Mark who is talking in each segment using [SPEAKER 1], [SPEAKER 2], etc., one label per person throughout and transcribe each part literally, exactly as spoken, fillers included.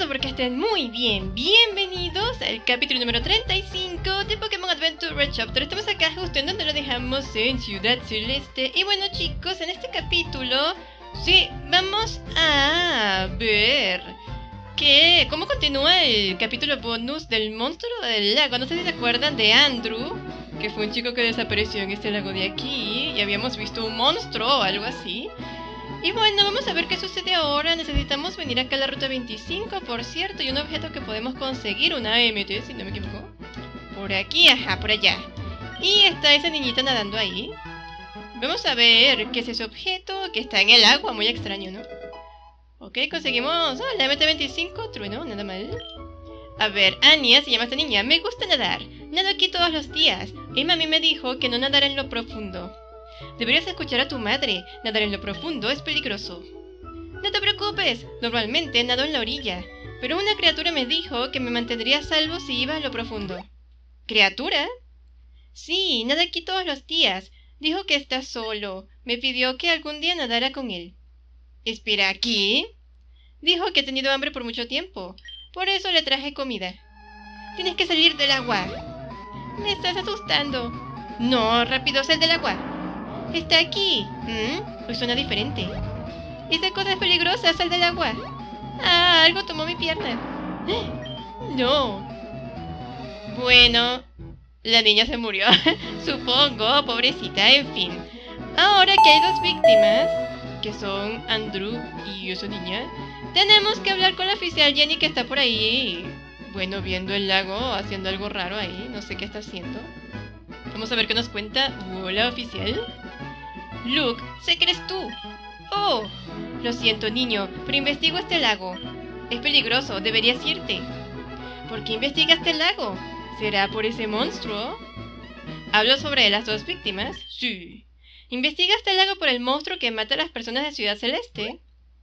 [SPEAKER 1] Espero porque estén muy bien. Bienvenidos al capítulo número treinta y cinco de Pokémon Adventure Chapter. Estamos acá justo en donde lo dejamos, en Ciudad Celeste. Y bueno, chicos, en este capítulo, sí, vamos a ver que cómo continúa el capítulo bonus del monstruo del lago. No sé si se acuerdan de Andrew, que fue un chico que desapareció en este lago de aquí, y habíamos visto un monstruo o algo así. Y bueno, vamos a ver qué sucede ahora. Necesitamos venir acá a la ruta veinticinco, por cierto, y un objeto que podemos conseguir, una A M T, si no me equivoco. Por aquí, ajá, por allá. Y está esa niñita nadando ahí. Vamos a ver qué es ese objeto que está en el agua, muy extraño, ¿no? Ok, conseguimos... Oh, la M T veinticinco, trueno, nada mal. A ver, Anya se llama esta niña. Me gusta nadar. Nado aquí todos los días. Y mami me dijo que no nadar en lo profundo. Deberías escuchar a tu madre. Nadar en lo profundo es peligroso. No te preocupes. Normalmente nado en la orilla. Pero una criatura me dijo que me mantendría a salvo si iba a lo profundo. ¿Criatura? Sí, nada aquí todos los días. Dijo que está solo. Me pidió que algún día nadara con él. Espera, ¿aquí? Dijo que ha tenido hambre por mucho tiempo. Por eso le traje comida. Tienes que salir del agua. Me estás asustando. No, rápido, sal del agua. Está aquí. ¿Mm? Pues suena diferente. Esa cosa es peligrosa, sal del agua. Ah, algo tomó mi pierna. No. Bueno, la niña se murió. Supongo, pobrecita, en fin. Ahora que hay dos víctimas, que son Andrew y esa niña, tenemos que hablar con la oficial Jenny, que está por ahí, bueno, viendo el lago, haciendo algo raro ahí. No sé qué está haciendo. Vamos a ver qué nos cuenta. Hola, oficial. Luke, sé que eres tú. Oh, lo siento, niño, pero investigo este lago. Es peligroso, deberías irte. ¿Por qué investigaste el lago? ¿Será por ese monstruo? ¿Hablo sobre las dos víctimas? Sí. ¿Investigaste el lago por el monstruo que mata a las personas de Ciudad Celeste?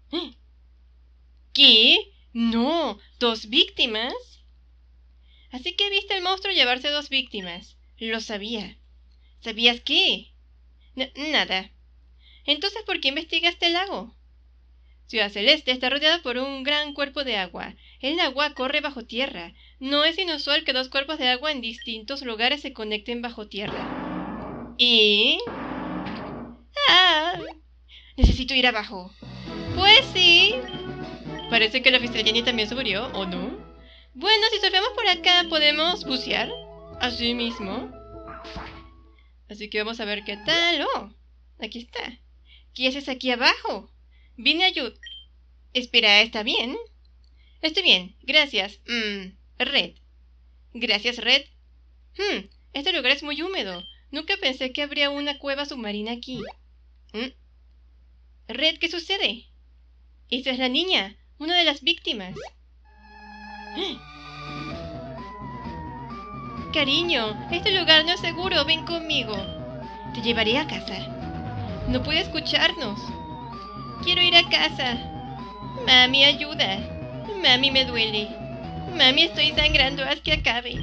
[SPEAKER 1] ¿Qué? No, ¿dos víctimas? Así que viste al monstruo llevarse dos víctimas. Lo sabía. ¿Sabías qué? N- nada. Entonces, ¿por qué investigaste el lago? Ciudad Celeste está rodeada por un gran cuerpo de agua. El agua corre bajo tierra. No es inusual que dos cuerpos de agua en distintos lugares se conecten bajo tierra. ¿Y? ¡Ah! Necesito ir abajo. Pues sí. Parece que la oficial Jenny también se murió, ¿o no? Bueno, si surfeamos por acá, ¿podemos bucear? Así mismo. Así que vamos a ver qué tal. ¡Oh! Aquí está. ¿Qué haces aquí abajo? Vine a ayudar. Espera, ¿está bien? Estoy bien, gracias. Mmm, Red. Gracias, Red. Hmm, este lugar es muy húmedo. Nunca pensé que habría una cueva submarina aquí. ¿Mm? Red, ¿qué sucede? Esa es la niña, una de las víctimas. Cariño, este lugar no es seguro, ven conmigo. Te llevaré a casa. No puede escucharnos. Quiero ir a casa. Mami, ayuda. Mami, me duele. Mami, estoy sangrando, haz que acabe.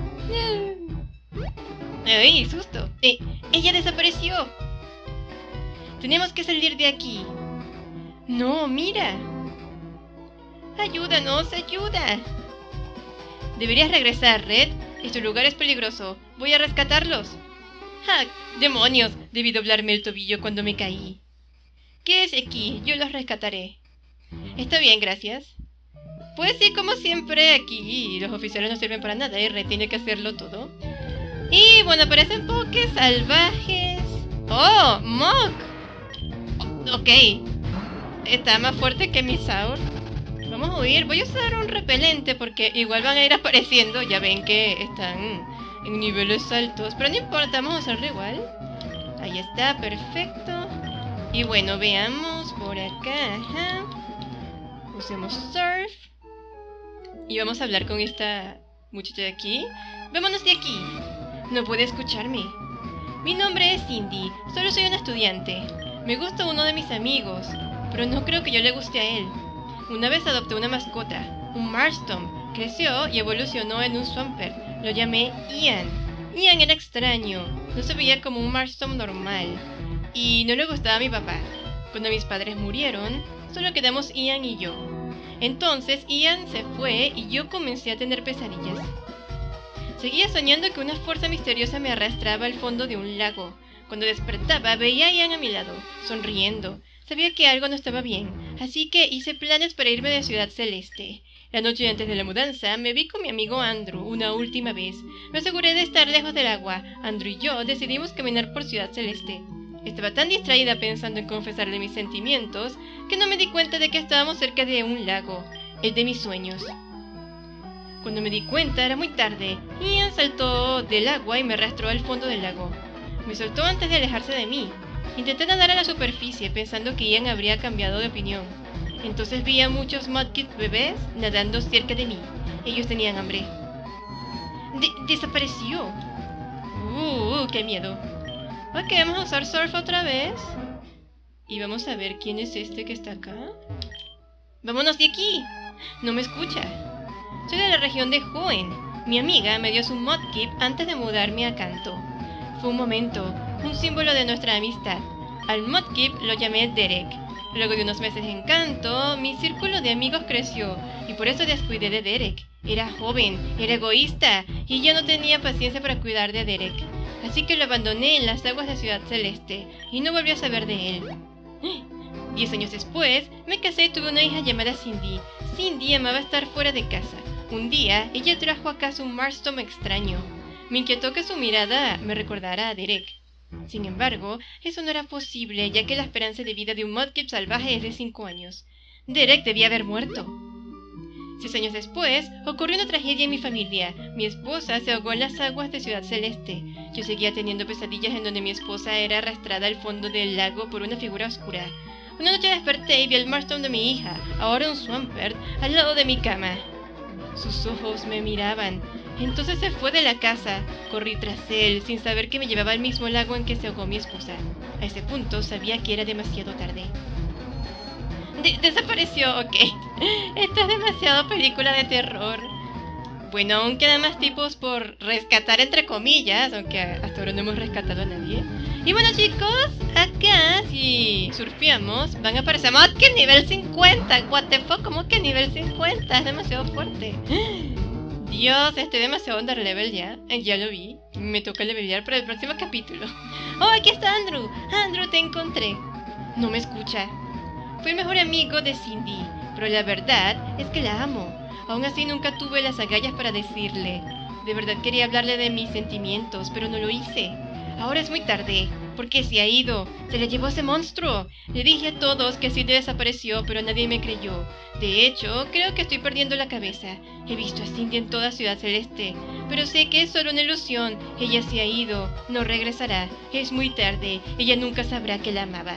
[SPEAKER 1] ¡Ay, susto! Eh, ella desapareció. Tenemos que salir de aquí. No, mira. Ayúdanos, ayuda. Deberías regresar, Red. Este lugar es peligroso. Voy a rescatarlos. ¡Ja! ¡Demonios! Debí doblarme el tobillo cuando me caí. Quédese aquí, yo los rescataré. Está bien, gracias. Pues sí, como siempre, aquí los oficiales no sirven para nada y Red tiene que hacerlo todo. Y bueno, aparecen pokés salvajes. ¡Oh! ¡Mok! Oh, ok. Está más fuerte que Misaur. Vamos a huir. Voy a usar un repelente porque igual van a ir apareciendo. Ya ven que están en niveles altos, pero no importa, vamos a hacerlo igual. Ahí está, perfecto. Y bueno, veamos por acá. Ajá. Usemos surf. Y vamos a hablar con esta muchacha de aquí. Vámonos de aquí. No puede escucharme. Mi nombre es Cindy. Solo soy una estudiante. Me gusta uno de mis amigos, pero no creo que yo le guste a él. Una vez adopté una mascota, un Marston. Creció y evolucionó en un Swampert. Lo llamé Ian. Ian era extraño. No se veía como un Marston normal. Y no le gustaba a mi papá. Cuando mis padres murieron, solo quedamos Ian y yo. Entonces Ian se fue y yo comencé a tener pesadillas. Seguía soñando que una fuerza misteriosa me arrastraba al fondo de un lago. Cuando despertaba veía a Ian a mi lado, sonriendo. Sabía que algo no estaba bien, así que hice planes para irme de Ciudad Celeste. La noche antes de la mudanza me vi con mi amigo Andrew una última vez. Me aseguré de estar lejos del agua. Andrew y yo decidimos caminar por Ciudad Celeste. Estaba tan distraída pensando en confesarle mis sentimientos que no me di cuenta de que estábamos cerca de un lago, el de mis sueños. Cuando me di cuenta era muy tarde. Ian saltó del agua y me arrastró al fondo del lago. Me soltó antes de alejarse de mí. Intenté nadar a la superficie pensando que Ian habría cambiado de opinión. Entonces vi a muchos Mudkip bebés nadando cerca de mí. Ellos tenían hambre. De desapareció. Uh, qué miedo. Ok, vamos a usar surf otra vez. Y vamos a ver quién es este que está acá. ¡Vámonos de aquí! No me escucha. Soy de la región de Hoenn. Mi amiga me dio su Mudkip antes de mudarme a Kanto. Fue un momento, un símbolo de nuestra amistad. Al Mudkip lo llamé Derek. Luego de unos meses en Kanto, mi círculo de amigos creció y por eso descuidé de Derek. Era joven, era egoísta y yo no tenía paciencia para cuidar de Derek. Así que lo abandoné en las aguas de Ciudad Celeste y no volví a saber de él. Diez años después, me casé y tuve una hija llamada Cindy. Cindy amaba estar fuera de casa. Un día, ella trajo a casa un Marston extraño. Me inquietó que su mirada me recordara a Derek. Sin embargo, eso no era posible, ya que la esperanza de vida de un Mudkip salvaje es de cinco años. Derek debía haber muerto. Seis años después, ocurrió una tragedia en mi familia. Mi esposa se ahogó en las aguas de Ciudad Celeste. Yo seguía teniendo pesadillas en donde mi esposa era arrastrada al fondo del lago por una figura oscura. Una noche desperté y vi el Marston de mi hija, ahora un Swampert, al lado de mi cama. Sus ojos me miraban. Entonces se fue de la casa. Corrí tras él, sin saber que me llevaba al mismo lago en que se ahogó mi esposa. A ese punto sabía que era demasiado tarde. De desapareció, ok. Esto es demasiado película de terror. Bueno, aún quedan más tipos por rescatar, entre comillas, aunque hasta ahora no hemos rescatado a nadie. Y bueno, chicos, acá si surfeamos van a aparecer Mudkip nivel cincuenta. What the fuck, ¿cómo que nivel cincuenta? Es demasiado fuerte. Dios, estoy demasiado underlevel ya. Ya lo vi. Me toca levelear para el próximo capítulo. Oh, aquí está Andrew. Andrew, te encontré. No me escucha. Fui el mejor amigo de Cindy, pero la verdad es que la amo. Aún así nunca tuve las agallas para decirle. De verdad quería hablarle de mis sentimientos, pero no lo hice. Ahora es muy tarde, porque se ha ido. Se le llevó ese monstruo. Le dije a todos que Cindy desapareció, pero nadie me creyó. De hecho, creo que estoy perdiendo la cabeza. He visto a Cindy en toda Ciudad Celeste, pero sé que es solo una ilusión. Ella se ha ido, no regresará. Es muy tarde, ella nunca sabrá que la amaba.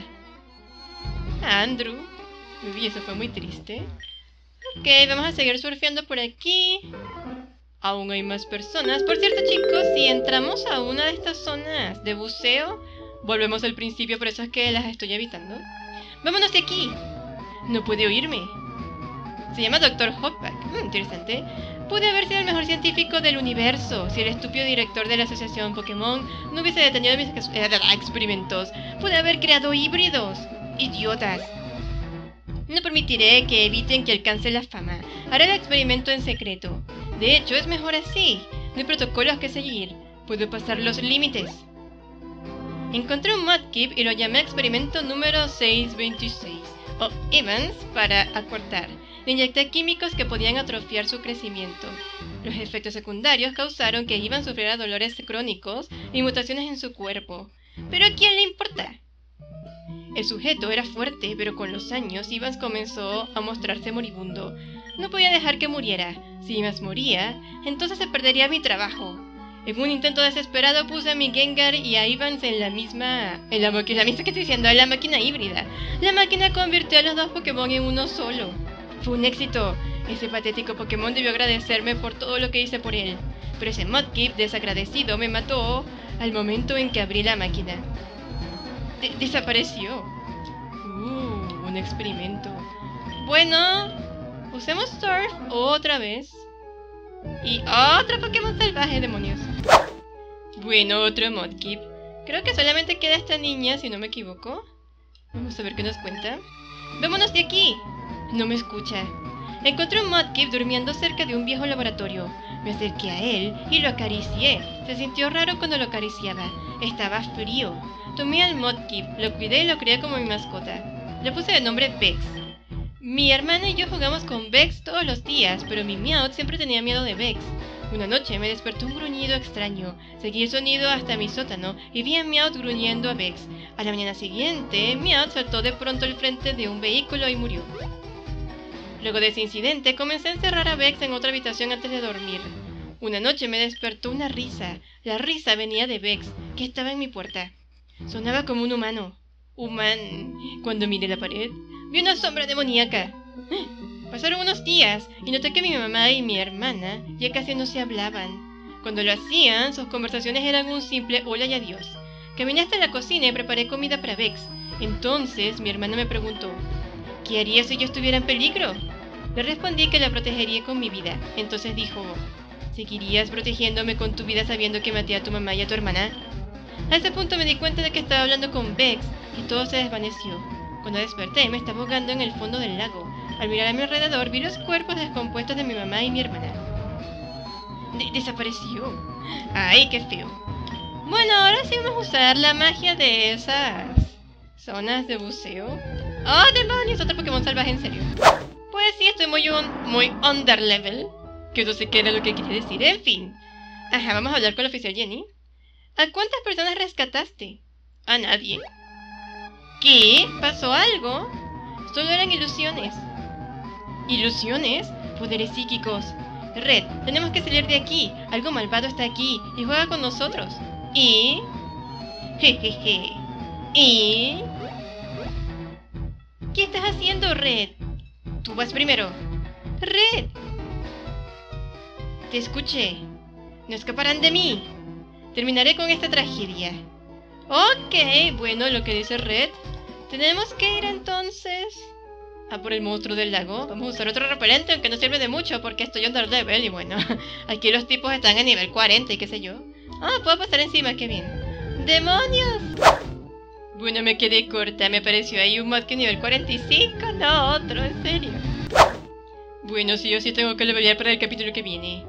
[SPEAKER 1] Andrew. Uy, eso fue muy triste. Ok, vamos a seguir surfeando por aquí. Aún hay más personas. Por cierto, chicos, si entramos a una de estas zonas de buceo, volvemos al principio, por eso es que las estoy evitando. ¡Vámonos de aquí! No puede oírme. Se llama doctor Hopback. Mm, interesante. Pude haber sido el mejor científico del universo si el estúpido director de la asociación Pokémon no hubiese detenido mis ex eh, experimentos. Pude haber creado híbridos. Idiotas. No permitiré que eviten que alcance la fama. Haré el experimento en secreto. De hecho, es mejor así. No hay protocolos que seguir. Puedo pasar los límites. Encontré un Mudkip y lo llamé experimento número seiscientos veintiséis. O Evans para acortar. Le inyecté químicos que podían atrofiar su crecimiento. Los efectos secundarios causaron que Ivan sufriera dolores crónicos y mutaciones en su cuerpo. ¿Pero a quién le importa? El sujeto era fuerte, pero con los años Ivans comenzó a mostrarse moribundo. No podía dejar que muriera. Si Ivans moría, entonces se perdería mi trabajo. En un intento desesperado puse a mi Gengar y a Ivans en la misma... En la máquina, la misma que estoy diciendo, en la máquina híbrida. La máquina convirtió a los dos Pokémon en uno solo. Fue un éxito. Ese patético Pokémon debió agradecerme por todo lo que hice por él. Pero ese Mudkip desagradecido me mató al momento en que abrí la máquina. De desapareció. Uh, un experimento. Bueno, usemos Surf otra vez. Y otro Pokémon salvaje, demonios. Bueno, otro Mudkip. Creo que solamente queda esta niña, si no me equivoco. Vamos a ver qué nos cuenta. ¡Vámonos de aquí! No me escucha. Encontré un Mudkip durmiendo cerca de un viejo laboratorio. Me acerqué a él y lo acaricié. Se sintió raro cuando lo acariciaba. Estaba frío. Tomé al Mudkip, lo cuidé y lo crié como mi mascota. Le puse de nombre Vex. Mi hermana y yo jugamos con Vex todos los días, pero mi Meowth siempre tenía miedo de Vex. Una noche me despertó un gruñido extraño. Seguí el sonido hasta mi sótano y vi a Meowth gruñendo a Vex. A la mañana siguiente, Meowth saltó de pronto al frente de un vehículo y murió. Luego de ese incidente, comencé a encerrar a Vex en otra habitación antes de dormir. Una noche me despertó una risa. La risa venía de Vex, que estaba en mi puerta. Sonaba como un humano. Human. Cuando miré la pared, vi una sombra demoníaca. Pasaron unos días y noté que mi mamá y mi hermana ya casi no se hablaban. Cuando lo hacían, sus conversaciones eran un simple hola y adiós. Caminé hasta la cocina y preparé comida para Vex. Entonces mi hermana me preguntó, ¿qué haría si yo estuviera en peligro? Le respondí que la protegería con mi vida. Entonces dijo, ¿seguirías protegiéndome con tu vida sabiendo que maté a tu mamá y a tu hermana? A ese punto me di cuenta de que estaba hablando con Vex y todo se desvaneció. Cuando desperté me estaba ahogando en el fondo del lago. Al mirar a mi alrededor vi los cuerpos descompuestos de mi mamá y mi hermana. De desapareció. Ay, qué feo. Bueno, ahora sí vamos a usar la magia de esas zonas de buceo. ¡Oh, demonios! Otro Pokémon salvaje, en serio. Pues sí, estoy muy, un, muy underlevel. Que no sé qué era lo que quería decir. En fin. Ajá, vamos a hablar con la oficial Jenny. ¿A cuántas personas rescataste? A nadie. ¿Qué? ¿Pasó algo? Solo eran ilusiones. ¿Ilusiones? Poderes psíquicos. Red, tenemos que salir de aquí. Algo malvado está aquí y juega con nosotros. ¿Y? Jejeje. ¿Y? ¿Qué estás haciendo, Red? Tú vas primero. Red. Te escuché. No escaparán de mí. Terminaré con esta tragedia. Ok, bueno, lo que dice Red. Tenemos que ir entonces a por el monstruo del lago. Vamos a usar otro repelente, aunque no sirve de mucho porque estoy underlevel y bueno, aquí los tipos están a nivel cuarenta y qué sé yo. Ah, puedo pasar encima, qué bien. ¡Demonios! Bueno, me quedé corta, me apareció ahí un Mudkip nivel cuarenta y cinco, no otro, en serio. Bueno, sí, yo sí tengo que levelear para el capítulo que viene.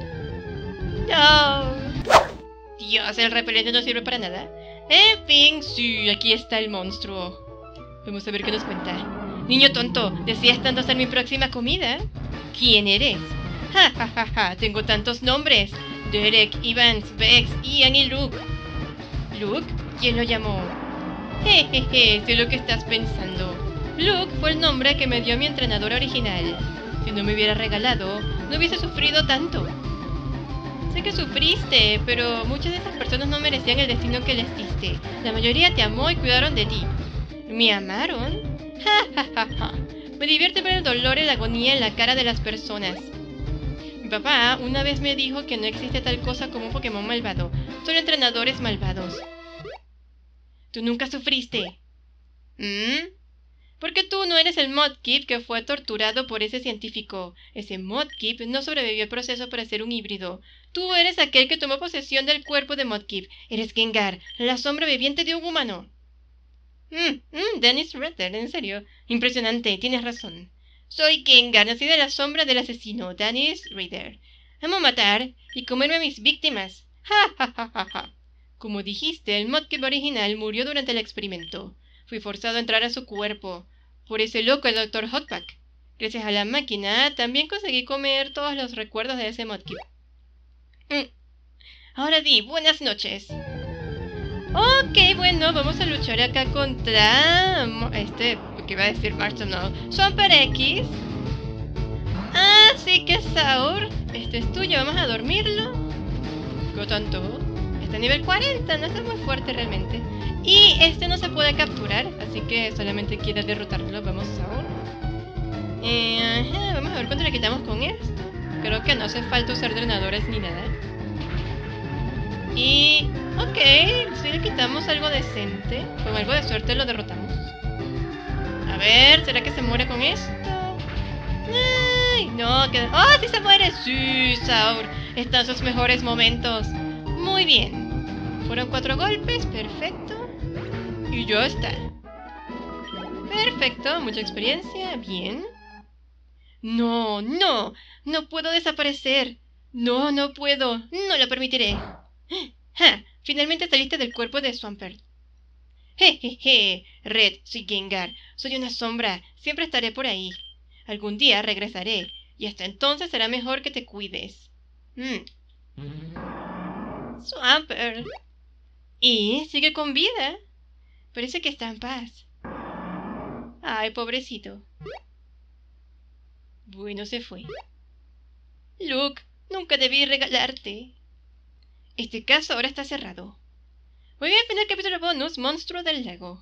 [SPEAKER 1] No. Dios, el repelente no sirve para nada. En fin, sí, aquí está el monstruo. Vamos a ver qué nos cuenta. Niño tonto, ¿deseas tanto ser mi próxima comida? ¿Quién eres? Ja, ja, ja, ja, tengo tantos nombres. Derek, Evans, Vex, Ian y Luke. ¿Luke? ¿Quién lo llamó? Jejeje, sé lo que estás pensando. Luke fue el nombre que me dio mi entrenador original. Si no me hubiera regalado, no hubiese sufrido tanto. Sé que sufriste, pero muchas de esas personas no merecían el destino que les diste. La mayoría te amó y cuidaron de ti. ¿Me amaron? Ja, ja, ja, ja. Me divierte ver el dolor y la agonía en la cara de las personas. Mi papá una vez me dijo que no existe tal cosa como un Pokémon malvado, solo entrenadores malvados. ¿Tú nunca sufriste? ¿Mm? Porque tú no eres el Mudkip que fue torturado por ese científico. Ese Mudkip no sobrevivió al proceso para ser un híbrido. Tú eres aquel que tomó posesión del cuerpo de Mudkip. Eres Gengar, la sombra viviente de un humano. Mmm, mmm, Dennis Rader, en serio. Impresionante, tienes razón. Soy Gengar, nací de la sombra del asesino, Dennis Rader. Amo matar y comerme a mis víctimas. Ja, ja, ja, ja, ja. Como dijiste, el Mudkip original murió durante el experimento. Fui forzado a entrar a su cuerpo. Por ese loco, el doctor Hotback. Gracias a la máquina, también conseguí comer todos los recuerdos de ese Mudkip. Mm. Ahora di, buenas noches. Ok, bueno, vamos a luchar acá contra... Este, ¿qué iba a decir Marshall? Swampert X. Ah, sí que Saur. Este es tuyo, vamos a dormirlo. ¿Qué tanto? Está a nivel cuarenta, no está muy fuerte realmente. Y este no se puede capturar, así que solamente quiere derrotarlo. Vamos, Saur. Eh, ajá, vamos a ver cuánto le quitamos con esto. Creo que no hace falta usar drenadores ni nada. Y... ok, si le quitamos algo decente, con algo de suerte lo derrotamos. A ver, ¿será que se muere con esto? Ay, no, que... ¡oh, sí se muere! Sí, Saur, están sus mejores momentos. Muy bien. Fueron cuatro golpes, perfecto. Y ya está. Perfecto, mucha experiencia, bien. No, no, no puedo desaparecer. No, no puedo, no lo permitiré. ¡Ja! Finalmente saliste del cuerpo de Swampert. Jejeje, Red, soy Gengar, soy una sombra, siempre estaré por ahí. Algún día regresaré, y hasta entonces será mejor que te cuides. Mm. Swampert. Y sigue con vida. Parece que está en paz. Ay, pobrecito. Bueno, se fue. Luke, nunca debí regalarte. Este caso ahora está cerrado. Muy bien, final capítulo bonus, Monstruo del Lago.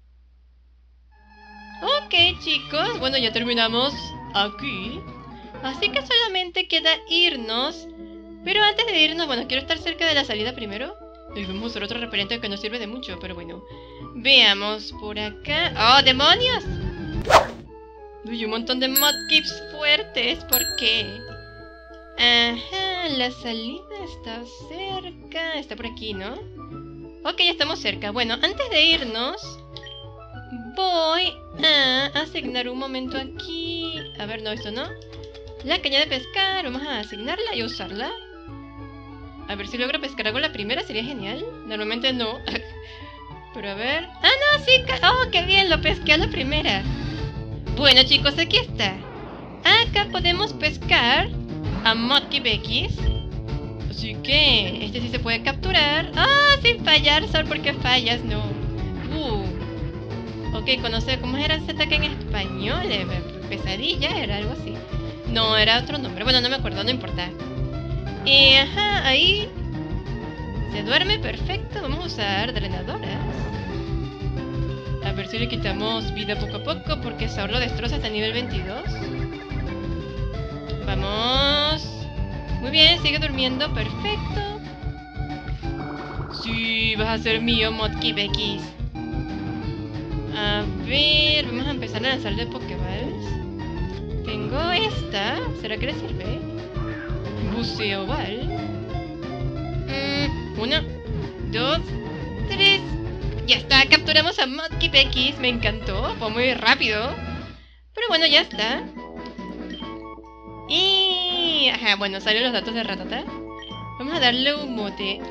[SPEAKER 1] Ok, chicos, bueno, ya terminamos aquí. Así que solamente queda irnos. Pero antes de irnos, bueno, quiero estar cerca de la salida primero. Y vamos a usar otro repelente que no sirve de mucho, pero bueno. Veamos por acá. ¡Oh, demonios! Uy, un montón de mudkips fuertes. ¿Por qué? Ajá, la salida está cerca. Está por aquí, ¿no? Ok, ya estamos cerca. Bueno, antes de irnos, voy a asignar un momento aquí. A ver, no, esto no. La caña de pescar, vamos a asignarla y usarla. A ver si logro pescar algo la primera, sería genial. Normalmente no. Pero a ver... ¡Ah, no! Sí, ¡oh, qué bien! Lo pesqué a la primera. Bueno, chicos, aquí está. Acá podemos pescar a Mudkip X. Así que este sí se puede capturar. ¡Ah, sin fallar! ¿Sabes por qué fallas? No. Uh. Ok, conoce cómo era ese ataque en español. Eh, pesadilla, era algo así. No, era otro nombre. Bueno, no me acuerdo, no importa. Y ajá, ahí se duerme, perfecto. Vamos a usar drenadoras. A ver si le quitamos vida poco a poco, porque Saur lo destroza hasta nivel veintidós. Vamos. Muy bien, sigue durmiendo, perfecto. Sí, vas a ser mío, Mudkip X. A ver, vamos a empezar a lanzarle Pokéballs. Tengo esta, ¿será que le sirve? Buceo Ball. Mm, uno, dos, tres. Ya está, capturamos a Mudkip X. Me encantó, fue muy rápido. Pero bueno, ya está. Y... ajá, bueno, salen los datos de Rattata. Vamos a darle un mote.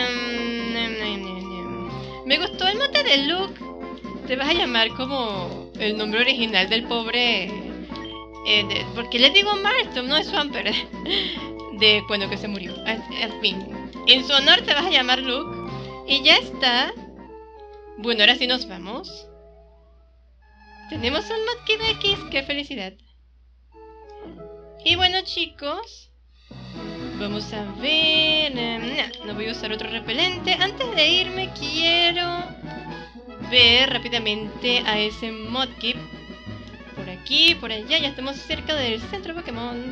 [SPEAKER 1] Me gustó el mote de Luke. Te vas a llamar como el nombre original del pobre... Eh, de, porque le digo Marston, no es Swampert. De cuando que se murió. En fin, en su honor te vas a llamar Luke. Y ya está. Bueno, ahora sí nos vamos. Tenemos un Mudkip X, qué felicidad. Y bueno, chicos, vamos a ver. um, no, no voy a usar otro repelente. Antes de irme quiero ver rápidamente a ese Mudkip. Por aquí, por allá, ya estamos cerca del centro Pokémon.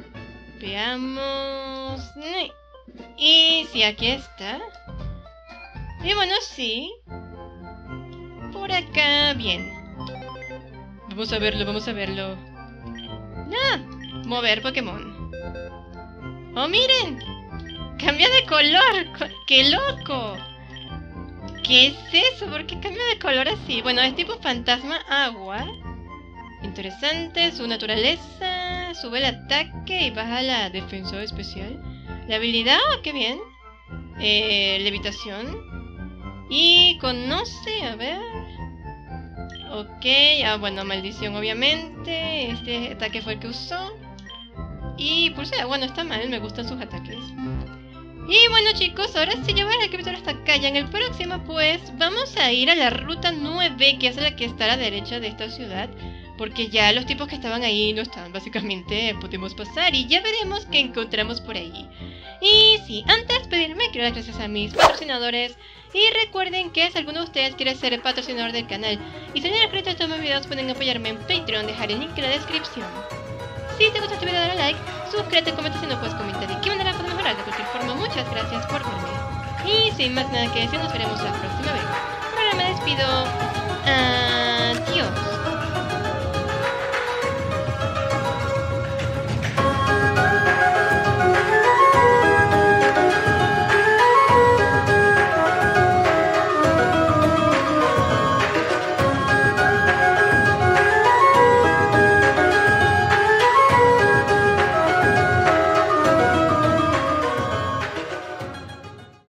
[SPEAKER 1] Veamos. Y sí, aquí está. Y bueno, sí. Por acá, bien. Vamos a verlo, vamos a verlo. ¡Ah! Mover Pokémon. ¡Oh, miren! ¡Cambia de color! ¡Qué loco! ¿Qué es eso? ¿Por qué cambia de color así? Bueno, es tipo fantasma agua. Interesante, su naturaleza. Sube el ataque y baja la defensa especial. La habilidad, oh, qué bien. Eh, levitación. Y conoce, a ver. Ok, ah, bueno, maldición obviamente. Este ataque fue el que usó. Y pulsera, bueno, está mal, me gustan sus ataques. Y bueno, chicos, ahora sí llevar el capítulo hasta acá. Ya en el próximo, pues, vamos a ir a la ruta nueve, que es la que está a la derecha de esta ciudad. Porque ya los tipos que estaban ahí no están, básicamente podemos pasar y ya veremos qué encontramos por ahí. Y sí, antes de despedirme, quiero dar gracias a mis patrocinadores. Y recuerden que si alguno de ustedes quiere ser el patrocinador del canal y salir al crédito de todos mis videos, pueden apoyarme en Patreon, dejar el link en la descripción. Si te gustó este video, dale like, suscríbete, comenta si no puedes comentar y qué manera puedo mejorar. De cualquier forma, muchas gracias por verme. Y sin más nada que decir, nos veremos la próxima vez. Ahora me despido. Adiós.